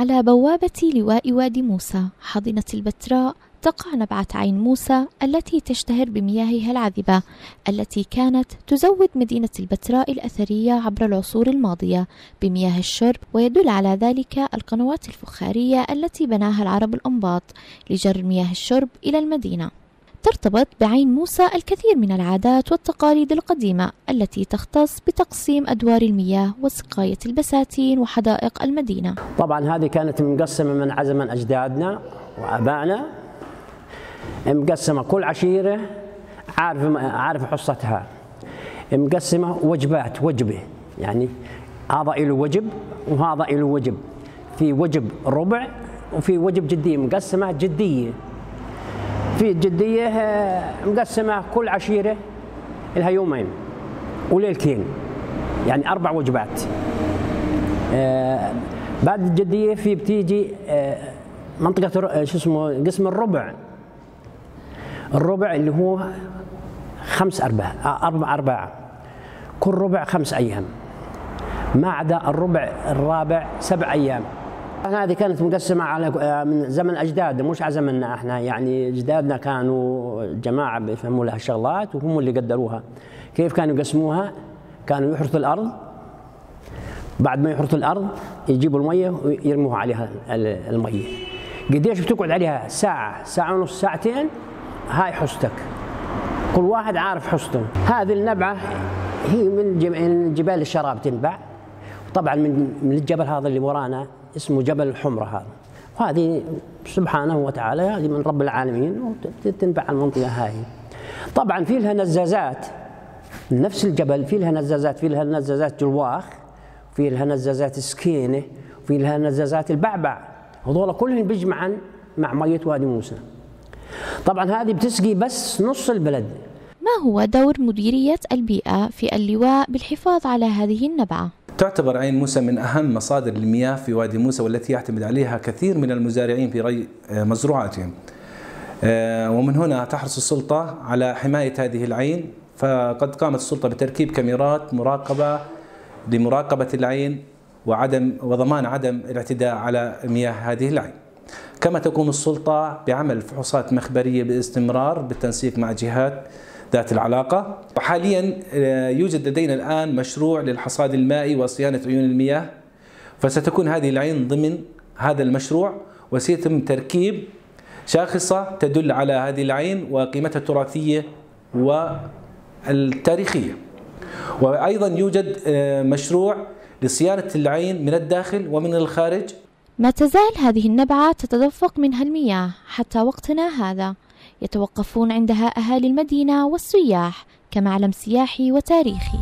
على بوابة لواء وادي موسى حاضنة البتراء تقع نبعة عين موسى التي تشتهر بمياهها العذبة التي كانت تزود مدينة البتراء الأثرية عبر العصور الماضية بمياه الشرب، ويدل على ذلك القنوات الفخارية التي بناها العرب الأنباط لجر مياه الشرب إلى المدينة. ترتبط بعين موسى الكثير من العادات والتقاليد القديمة التي تختص بتقسيم أدوار المياه وسقاية البساتين وحدائق المدينة. طبعا هذه كانت مقسمة من زمن أجدادنا وآبائنا، مقسمة كل عشيرة عارف حصتها، مقسمة وجبات، وجبة يعني هذا له وجب وهذا له وجب، في وجب ربع وفي وجب جدية، مقسمة جدية. في الجدية مقسمة كل عشيرة لها يومين وليلتين، يعني 4 وجبات. بعد الجدية في بتيجي منطقة شو اسمه قسم الربع. الربع اللي هو 5 أرباع، كل ربع 5 أيام، ما عدا الربع الرابع 7 أيام. هذه كانت مقسمة على من زمن أجدادنا مش على زمننا احنا، يعني أجدادنا كانوا جماعة بيفهموا لها الشغلات وهم اللي قدروها. كيف كانوا يقسموها؟ كانوا يحرثوا الأرض، بعد ما يحرثوا الأرض يجيبوا المية ويرموها عليها المية. قديش بتقعد عليها؟ ساعة، ساعة ونص، ساعتين، هاي حصتك، كل واحد عارف حصته. هذه النبعة هي من جبال الشراب تنبع، طبعا من الجبل هذا اللي ورانا اسمه جبل الحمرة هذا، وهذه سبحانه وتعالى هذه من رب العالمين وتنبع المنطقة هاي. طبعا في لها نزازات، نفس الجبل في لها نزازات، في لها نزازات جلواخ، في لها نزازات سكينة، في لها نزازات البعبع، هذول كلهم بيجمعن مع مية وادي موسى. طبعا هذه بتسقي بس نص البلد. ما هو دور مديرية البيئة في اللواء بالحفاظ على هذه النبعة؟ تعتبر عين موسى من أهم مصادر المياه في وادي موسى، والتي يعتمد عليها كثير من المزارعين في ري مزروعاتهم، ومن هنا تحرص السلطة على حماية هذه العين. فقد قامت السلطة بتركيب كاميرات مراقبة لمراقبة العين وضمان عدم الاعتداء على مياه هذه العين. كما تقوم السلطة بعمل فحوصات مخبرية باستمرار بالتنسيق مع جهات ذات العلاقة. وحاليا يوجد لدينا الآن مشروع للحصاد المائي وصيانة عيون المياه، فستكون هذه العين ضمن هذا المشروع، وسيتم تركيب شاخصة تدل على هذه العين وقيمتها التراثية والتاريخية. وأيضا يوجد مشروع لصيانة العين من الداخل ومن الخارج. ما تزال هذه النبعة تتدفق منها المياه حتى وقتنا هذا، يتوقفون عندها أهالي المدينة والسياح كمعلم سياحي وتاريخي.